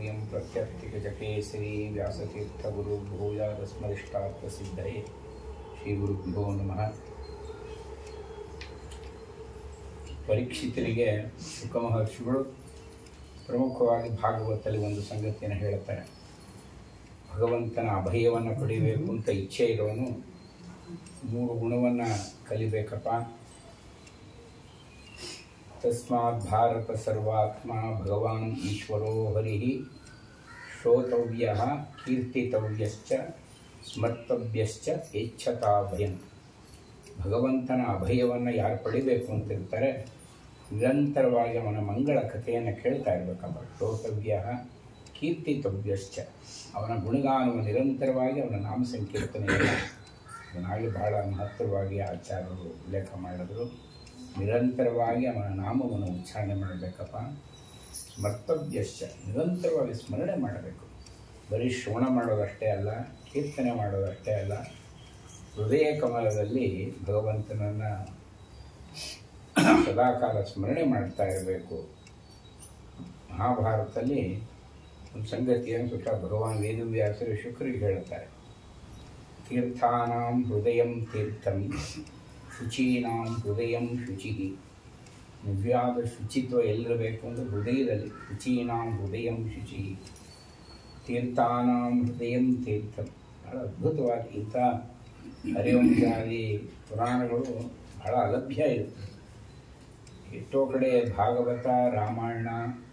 ಶ್ರೀಂ ಪ್ರತ್ಯರ್ಥಿಗಜಕೇಸರಿ ವ್ಯಾಸತೀರ್ಥಗುರು ಭೂಯಾದಸ್ಮರಿಷ್ಟಾರ್ಥಸಿದ್ಧಯೇ ಶ್ರೀ ಗುರುಭ್ಯೋ ನಮಃ. ಪರೀಕ್ಷಿತರಿಗೆ ಶುಕ ಮಹರ್ಷಿಗಳು ಪ್ರಮುಖವಾಗಿ ಭಾಗವತದಲ್ಲಿ ಒಂದು ಸಂಗತಿಯನ್ನು ಹೇಳುತ್ತಾರೆ. ಭಗವಂತನ ಅಭಯವನ್ನು ಪಡೆಯಬೇಕು ಅಂತ ಇಚ್ಛೆ ಇರೋನು 3 ಗುಣವನ್ನು ಕಲಿಬೇಕಪ್ಪ. ತಸ್ಮಾತ್ ಭಾರತ ಸರ್ವಾತ್ಮ ಭಗವಾನ್ ಈಶ್ವರೋ ಹರಿ ಶ್ರೋತವ್ಯ ಕೀರ್ತಿತವ್ಯಶ್ಚ ಸ್ಮರ್ತವ್ಯಶ್ಚ ಏಚ್ಛತಾ ಭಯಂ. ಭಗವಂತನ ಅಭಯವನ್ನು ಯಾರು ಪಡಿಬೇಕು ಅಂತಿರ್ತಾರೆ ನಿರಂತರವಾಗಿ ಅವನ ಮಂಗಳ ಕಥೆಯನ್ನು ಕೇಳ್ತಾ ಇರಬೇಕಪ್ಪ. ಶ್ರೋತವ್ಯ ಕೀರ್ತಿತವ್ಯಶ್ಚ, ಅವನ ಗುಣಗಾನವನ್ನು ನಿರಂತರವಾಗಿ ಅವನ ನಾಮ ಸಂಕೀರ್ತನೆಯನ್ನು ಅದನ್ನಾಗಲಿ ಬಹಳ ಮಹತ್ತರವಾಗಿ ಆಚಾರ್ಯರು ಉಲ್ಲೇಖ ಮಾಡಿದ್ರು. ನಿರಂತರವಾಗಿ ಅವನ ನಾಮವನ್ನು ಉಚ್ಚಾರಣೆ ಮಾಡಬೇಕಪ್ಪ. ಸ್ಮರ್ತವ್ಯಶ್ಚ, ನಿರಂತರವಾಗಿ ಸ್ಮರಣೆ ಮಾಡಬೇಕು. ಬರೀ ಶ್ರವಣ ಮಾಡೋದಷ್ಟೇ ಅಲ್ಲ, ಕೀರ್ತನೆ ಮಾಡೋದಷ್ಟೇ ಅಲ್ಲ, ಹೃದಯ ಕಮಲದಲ್ಲಿ ಭಗವಂತನನ್ನು ಸದಾಕಾಲ ಸ್ಮರಣೆ ಮಾಡ್ತಾ ಇರಬೇಕು. ಮಹಾಭಾರತದಲ್ಲಿ ಒಂದು ಸಂಗತಿಯನ್ನು ಸುತ್ತ ಭಗವಾನ್ ವೇದವ್ಯಾಸರು ಶುಕ್ರಿಗೆ ಹೇಳುತ್ತಾರೆ. ತೀರ್ಥಾನಾಂ ಹೃದಯಂ ತೀರ್ಥಂ ಶುಚೀನಾಂ ಹೃದಯಂ ಶುಚಿ. ನಿವ್ಯಾದ ಶುಚಿತ್ವ ಎಲ್ಲಿರಬೇಕು ಅಂದರೆ ಹೃದಯದಲ್ಲಿ. ಶುಚೀನಾಂ ಹೃದಯಂ ಶುಚಿ, ತೀರ್ಥಾನಾಂ ಹೃದಯಂ ತೀರ್ಥಂ. ಬಹಳ ಅದ್ಭುತವಾಗಿ ಇಂಥ ಹರಿವಂಶಾದಿ ಪುರಾಣಗಳು ಬಹಳ ಅಲಭ್ಯ ಇರುತ್ತೆ. ಎಷ್ಟೋ ಕಡೆ ಭಾಗವತ, ರಾಮಾಯಣ,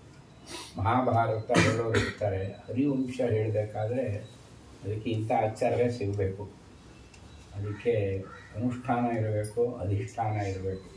ಮಹಾಭಾರತ ಹೇಳೋರು ಇರ್ತಾರೆ. ಹರಿವಂಶ ಹೇಳಬೇಕಾದ್ರೆ ಅದಕ್ಕೆ ಇಂಥ ಆಚಾರ್ಯ ಸಿಗಬೇಕು. ಅದಕ್ಕೆ ಅನುಷ್ಠಾನ ಇರಬೇಕು, ಅಧಿಷ್ಠಾನ ಇರಬೇಕು.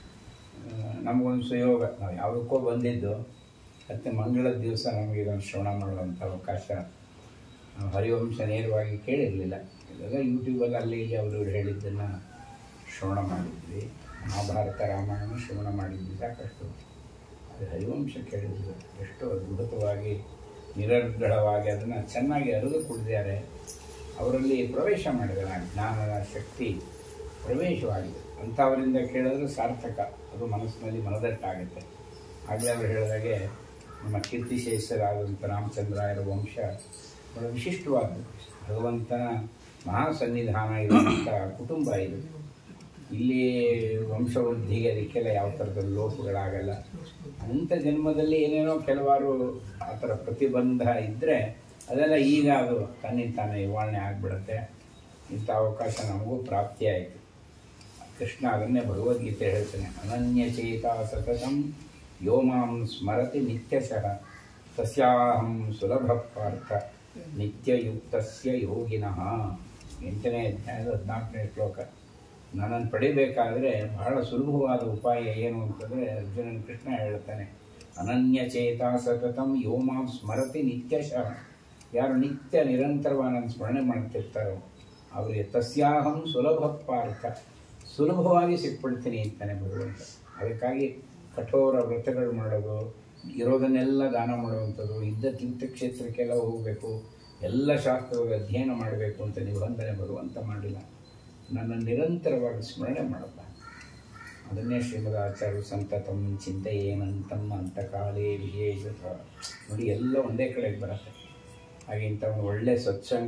ನಮಗೊಂದು ಸುಯೋಗ, ನಾವು ಯಾವುದಕ್ಕೋ ಬಂದಿದ್ದು ಮತ್ತು ಮಂಗಳದ ದಿವಸ ನಮಗೆ ಇದನ್ನು ಶ್ರವಣ ಮಾಡುವಂಥ ಅವಕಾಶ. ನಾವು ಹರಿವಂಶ ನೇರವಾಗಿ ಕೇಳಿರಲಿಲ್ಲ. ಇದೆಲ್ಲ ಯೂಟ್ಯೂಬಲ್ಲಿ ಅಲ್ಲಿ ಇಲ್ಲಿ ಅವರು ಹೇಳಿದ್ದನ್ನು ಶ್ರವಣ ಮಾಡಿದ್ವಿ. ಮಹಾಭಾರತ, ರಾಮಾಯಣ ಶ್ರವಣ ಮಾಡಿದ್ವಿ ಸಾಕಷ್ಟು. ಅದು ಹರಿವಂಶ ಕೇಳಿದ್ರು ಎಷ್ಟು ಅದ್ಭುತವಾಗಿ ನಿರರ್ಗಳವಾಗಿ ಅದನ್ನು ಚೆನ್ನಾಗಿ ಅರಿದು ಕುಡಿದಿದ್ದಾರೆ. ಅವರಲ್ಲಿ ಪ್ರವೇಶ ಮಾಡಿದ್ದಾರೆ, ಜ್ಞಾನದ ಶಕ್ತಿ ಪ್ರವೇಶವಾಗಿದೆ. ಅಂಥವರಿಂದ ಕೇಳಿದ್ರೆ ಸಾರ್ಥಕ, ಅದು ಮನಸ್ಸಿನಲ್ಲಿ ಮನದಟ್ಟಾಗುತ್ತೆ. ಆಗಲೇ ಅವರು ಹೇಳಿದಾಗೆ ನಮ್ಮ ಕೀರ್ತಿಶೇಷರಾದಂಥ ರಾಮಚಂದ್ರಾಯರ ವಂಶ ಬಹಳ ವಿಶಿಷ್ಟವಾದದ್ದು. ಭಗವಂತನ ಮಹಾಸನ್ನಿಧಾನ ಇರುವಂಥ ಕುಟುಂಬ ಇದು. ಇಲ್ಲಿ ವಂಶವೃದ್ಧಿಗೆ ಅದಕ್ಕೆಲ್ಲ ಯಾವ ಥರದ ಲೋಪಗಳಾಗಲ್ಲ. ಅಂಥ ಜನ್ಮದಲ್ಲಿ ಏನೇನೋ ಕೆಲವಾರು ಆ ಥರ ಪ್ರತಿಬಂಧ ಇದ್ದರೆ ಅದೆಲ್ಲ ಈಗ ಅದು ತನ್ನಿಂತಾನೆ ನಿವಾರಣೆ ಆಗಿಬಿಡುತ್ತೆ. ಇಂಥ ಅವಕಾಶ ನಮಗೂ ಪ್ರಾಪ್ತಿಯಾಯಿತು. ಕೃಷ್ಣ ಅದನ್ನೇ ಭಗವದ್ಗೀತೆ ಹೇಳ್ತಾನೆ. ಅನನ್ಯಚೇತ ಸತತಂ ಯೋ ಮಾಂ ಸ್ಮರತಿ ನಿತ್ಯಶಃ ತಸ್ಯಾಹಂ ಸುಲಭ ಪಾರ್ಥ ನಿತ್ಯಯುಕ್ತಸ್ಯ ಯೋಗಿನಃ. 8ನೇ ಅಧ್ಯಾಯದ 14ನೇ ಶ್ಲೋಕ. ನನ್ನನ್ನು ಪಡಿಬೇಕಾದ್ರೆ ಬಹಳ ಸುಲಭವಾದ ಉಪಾಯ ಏನು ಅಂತಂದರೆ ಅರ್ಜುನನ ಕೃಷ್ಣ ಹೇಳ್ತಾನೆ. ಅನನ್ಯಚೇತ ಸತತಂ ಯೋ ಮಾಂ ಸ್ಮರತಿ ನಿತ್ಯಶಃ. ಯಾರು ನಿತ್ಯ ನಿರಂತರವಾಗಿ ನನ್ನ ಸ್ಮರಣೆ ಮಾಡ್ತಿರ್ತಾರೋ ಅವರಿಗೆ ತಸ್ಯಾಹಂ ಸುಲಭ ಪಾರ್ಥ, ಸುಲಭವಾಗಿ ಸಿಕ್ಬಿಡ್ತೀನಿ ಅಂತಾನೆ ಭಗವಂತ. ಅದಕ್ಕಾಗಿ ಕಠೋರ ವ್ರತಗಳು ಮಾಡೋದು, ಇರೋದನ್ನೆಲ್ಲ ದಾನ ಮಾಡುವಂಥದ್ದು, ಇದ್ದ ತೀರ್ಥಕ್ಷೇತ್ರಕ್ಕೆಲ್ಲ ಹೋಗಬೇಕು, ಎಲ್ಲ ಶಾಸ್ತ್ರದ ಅಧ್ಯಯನ ಮಾಡಬೇಕು ಅಂತ ನಿಬಂಧನೆ ಭಗವಂತ ಮಾಡಿಲ್ಲ. ನನ್ನ ನಿರಂತರವಾಗಿ ಸ್ಮರಣೆ ಮಾಡಲ್ಲ. ಅದನ್ನೇ ಶ್ರೀಮದ್ ಆಚಾರ್ಯರು ಸಂತತಂ ಚಿಂತೆಯೇನಂತಂ ಅಂತಕಾಲೇ ವಿಶೇಷ ನೋಡಿ, ಎಲ್ಲ ಒಂದೇ ಕಡೆಗೆ ಬರುತ್ತೆ. ಹಾಗೆ ಇಂಥ ಒಂದು ಒಳ್ಳೆಯ ಸತ್ಸಂಗ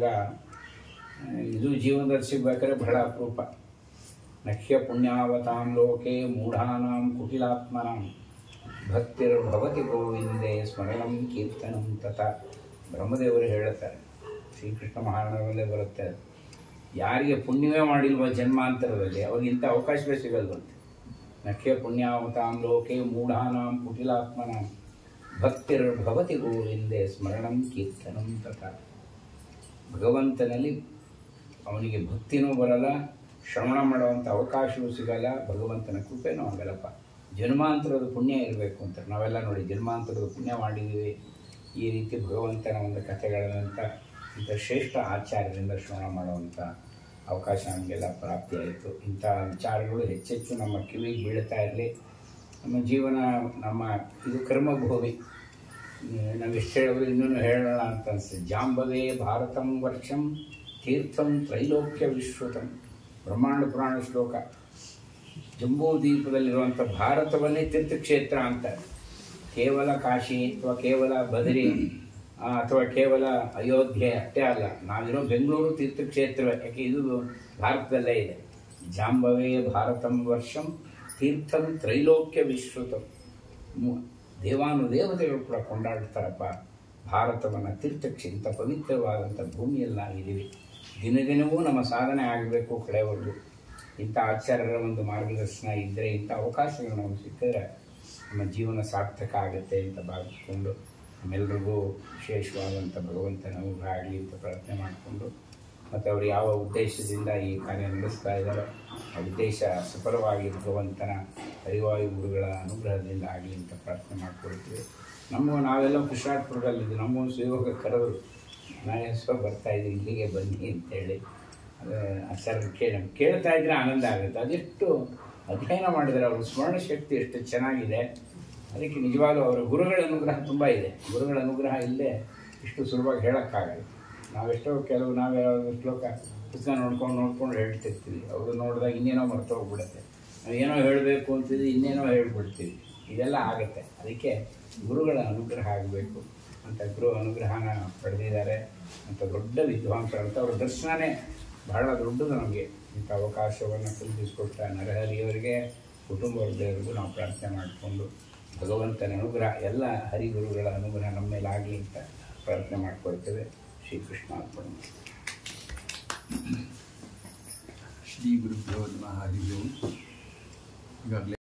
ಇದು ಜೀವನದಲ್ಲಿ ಸಿಗಬೇಕಾದ್ರೆ ಬಹಳ ಅಪರೂಪ. ನಖ್ಯ ಪುಣ್ಯಾವತಾಂ ಲೋಕೆ ಮೂಢಾನಾಂ ಕುಟಿಲಾತ್ಮನಾಂ ಭಕ್ತಿರ್ಭವತಿ ಗೋವಿಂದೇ ಸ್ಮರಣಂ ಕೀರ್ತನಂ ತಥಾ. ಬ್ರಹ್ಮದೇವರು ಹೇಳುತ್ತಾರೆ, ಶ್ರೀಕೃಷ್ಣ ಮಹಾರಾಣವಲ್ಲೇ ಬರುತ್ತೆ. ಯಾರಿಗೆ ಪುಣ್ಯವೇ ಮಾಡಿಲ್ವ ಜನ್ಮಾಂತರದಲ್ಲಿ ಅವ್ರಿಗಿಂತ ಅವಕಾಶವೇ ಸಿಗಲ್ವಂತೆ. ನಖ್ಯ ಪುಣ್ಯಾವತಾಂ ಲೋಕೆ ಮೂಢಾನಾಂ ಕುಟಿಲಾತ್ಮನಾಂ ಭಕ್ತಿರ್ಭವತಿ ಗೋವಿಂದೇ ಸ್ಮರಣಂ ಕೀರ್ತನಂ ತಥಾ. ಭಗವಂತನಲ್ಲಿ ಅವನಿಗೆ ಭಕ್ತಿನೂ ಬರಲ್ಲ, ಶ್ರವಣ ಮಾಡುವಂಥ ಅವಕಾಶವೂ ಸಿಗಲ್ಲ, ಭಗವಂತನ ಕೃಪೆನೂ ಆಗಲ್ಲಪ್ಪ. ಜನ್ಮಾಂತರದ ಪುಣ್ಯ ಇರಬೇಕು ಅಂತ ನಾವೆಲ್ಲ ನೋಡಿ ಜನ್ಮಾಂತರದ ಪುಣ್ಯ ಮಾಡಿದ್ದೀವಿ. ಈ ರೀತಿ ಭಗವಂತನ ಒಂದು ಕಥೆಗಳಂತ ಇಂಥ ಶ್ರೇಷ್ಠ ಆಚಾರ್ಯರಿಂದ ಶ್ರವಣ ಮಾಡುವಂಥ ಅವಕಾಶ ನಮಗೆಲ್ಲ ಪ್ರಾಪ್ತಿಯಾಯಿತು. ಇಂಥ ವಿಚಾರಗಳು ಹೆಚ್ಚೆಚ್ಚು ನಮ್ಮ ಕಿವಿಗೆ ಬೀಳ್ತಾ ಇರಲಿ. ನಮ್ಮ ಜೀವನ ನಮ್ಮ ಇದು ಕರ್ಮಭೂಮಿ. ನಾವು ಎಷ್ಟು ಹೇಳಿದ್ರು ಇನ್ನೂ ಹೇಳೋಣ ಅಂತ ಅನಿಸ್ತದೆ. ಜಾಂಬವೇ ಭಾರತಂ ವರ್ಷಂ ತೀರ್ಥಂ ತ್ರೈಲೋಕ್ಯ ವಿಶ್ರುತಂ. ಬ್ರಹ್ಮಾಂಡ ಪುರಾಣ ಶ್ಲೋಕ. ಜಂಬೂ ದ್ವೀಪದಲ್ಲಿರುವಂಥ ಭಾರತವನ್ನೇ ತೀರ್ಥಕ್ಷೇತ್ರ ಅಂತ. ಕೇವಲ ಕಾಶಿ ಅಥವಾ ಕೇವಲ ಬದರಿ ಅಥವಾ ಕೇವಲ ಅಯೋಧ್ಯೆ ಅಷ್ಟೇ ಅಲ್ಲ, ನಾವಿರೋ ಬೆಂಗಳೂರು ತೀರ್ಥಕ್ಷೇತ್ರವೇ. ಯಾಕೆ ಇದು ಭಾರತದಲ್ಲೇ ಇದೆ. ಜಾಂಬವೇ ಭಾರತಂ ವರ್ಷಂ ತೀರ್ಥಂ ತ್ರೈಲೋಕ್ಯ ವಿಶ್ರುತಂ. ದೇವಾನುದೇವತೆಗಳು ಕೂಡ ಕೊಂಡಾಡ್ತಾರಪ್ಪ ಭಾರತವನ್ನು. ತೀರ್ಥಕ್ಷೇತ್ರ ಪವಿತ್ರವಾದಂಥ ಭೂಮಿಯಲ್ಲಿ ನಾವಿದ್ದೀವಿ. ದಿನ ದಿನವೂ ನಮ್ಮ ಸಾಧನೆ ಆಗಬೇಕು ಕಡೆಯವರೆಗೂ. ಇಂಥ ಆಚಾರ್ಯರ ಒಂದು ಮಾರ್ಗದರ್ಶನ ಇದ್ದರೆ, ಇಂಥ ಅವಕಾಶಗಳು ನಮಗೆ ಸಿಕ್ಕಿದ್ರೆ ನಮ್ಮ ಜೀವನ ಸಾರ್ಥಕ ಆಗುತ್ತೆ ಅಂತ ಭಾವಿಸ್ಕೊಂಡು ನಮ್ಮೆಲ್ಲರಿಗೂ ವಿಶೇಷವಾದಂಥ ಭಗವಂತನ ಅನುಗ್ರಹ ಆಗಲಿ ಅಂತ ಪ್ರಾರ್ಥನೆ ಮಾಡಿಕೊಂಡು, ಮತ್ತು ಅವರು ಯಾವ ಉದ್ದೇಶದಿಂದ ಈ ಕಾರ್ಯ ನಡೆಸ್ತಾ ಇದ್ದಾರೋ ಆ ಉದ್ದೇಶ ಸಫಲವಾಗಿ ಭಗವಂತನ ಹರಿವಾಯು ಗುರುಗಳ ಅನುಗ್ರಹದಿಂದ ಆಗಲಿ ಅಂತ ಪ್ರಾರ್ಥನೆ ಮಾಡ್ಕೊಳ್ತೀವಿ. ನಾವೆಲ್ಲ ಕೃಷ್ಣಾಪುರದಲ್ಲಿದ್ದು ನಮ್ಮೊಂದು ಸುಯೋಗ ಕರೆದರು, ನಾನೇ ಬರ್ತಾಯಿದ್ದೀನಿ ಇಲ್ಲಿಗೆ ಬನ್ನಿ ಅಂತೇಳಿ. ಆಚಾರ್ಯರು ಕೇಳ್ತಾ ಇದ್ರೆ ಆನಂದ ಆಗುತ್ತೆ. ಅದೆಷ್ಟು ಅಧ್ಯಯನ ಮಾಡಿದರೆ ಅವರು ಸ್ಮರಣ ಶಕ್ತಿ ಎಷ್ಟು ಚೆನ್ನಾಗಿದೆ. ಅದಕ್ಕೆ ನಿಜವಾಗ್ಲೂ ಅವರ ಗುರುಗಳ ಅನುಗ್ರಹ ತುಂಬ ಇದೆ. ಗುರುಗಳ ಅನುಗ್ರಹ ಇಲ್ಲದೆ ಇಷ್ಟು ಸುಲಭವಾಗಿ ಹೇಳೋಕ್ಕಾಗಲ್ಲ. ನಾವೆಷ್ಟೋ ನಾವೇ ಶ್ಲೋಕ ಪುಸ್ತಕ ನೋಡ್ಕೊಂಡು ಹೇಳ್ತಿರ್ತೀವಿ. ಅವರು ನೋಡಿದಾಗ ಇನ್ನೇನೋ ಮರ್ತೋಗ್ಬಿಡುತ್ತೆ. ನಾವು ಏನೋ ಹೇಳಬೇಕು ಅಂತಿದ್ವಿ, ಇನ್ನೇನೋ ಹೇಳ್ಬಿಡ್ತೀವಿ. ಇದೆಲ್ಲ ಆಗುತ್ತೆ. ಅದಕ್ಕೆ ಗುರುಗಳ ಅನುಗ್ರಹ ಆಗಬೇಕು ಅಂತ ಗುರು ಅನುಗ್ರಹನ ಪಡೆದಿದ್ದಾರೆ ಅಂತ ದೊಡ್ಡ ವಿದ್ವಾಂಸರು ಅಂತ. ಅವ್ರ ದರ್ಶನನೇ ಬಹಳ ದೊಡ್ಡದು. ನಮಗೆ ಇಂಥ ಅವಕಾಶವನ್ನು ಕಲ್ಪಿಸಿಕೊಟ್ಟ ನರಹರಿಯವರಿಗೆ, ಕುಟುಂಬದವರಿಗೂ ನಾವು ಪ್ರಾರ್ಥನೆ ಮಾಡಿಕೊಂಡು ಭಗವಂತನ ಅನುಗ್ರಹ, ಎಲ್ಲ ಹರಿಗುರುಗಳ ಅನುಗ್ರಹ ನಮ್ಮ ಮೇಲೆ ಆಗಲಿ ಅಂತ ಪ್ರಾರ್ಥನೆ ಮಾಡಿಕೊಳ್ತೇವೆ. ಶ್ರೀಕೃಷ್ಣ ಅರ್ಪಣೆ. ಶ್ರೀ ಗುರುಭ್ಯೋ ನಮಃ. ಹರಿ ಓಂ. ಈಗಾಗಲೇ